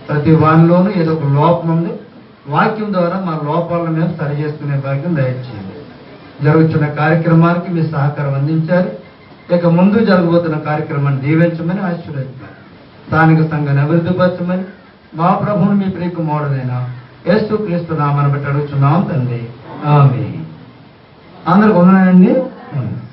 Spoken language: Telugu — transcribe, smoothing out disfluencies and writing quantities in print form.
ప్రతి వానిలోనూ ఏదో ఒక లోపం ఉంది. వాక్యం ద్వారా మా లోపాలను మేము సరి చేసుకునే భాగ్యం దయచేయండి. జరుగుతున్న కార్యక్రమానికి మీ సహకారం అందించారు. ఇక ముందు జరగబోతున్న కార్యక్రమాన్ని దీవించమని ఆశీర్వదించారు. స్థానిక సంఘాన్ని అభివృద్ధిపరచమని మా ప్రభువుని మీ ప్రియకుమారుడైన యేసుక్రీస్తు నామమున బట్టి అడుగుచున్నాం తండ్రి. ఆమేన్. అందరికి ఉన్నాయండి.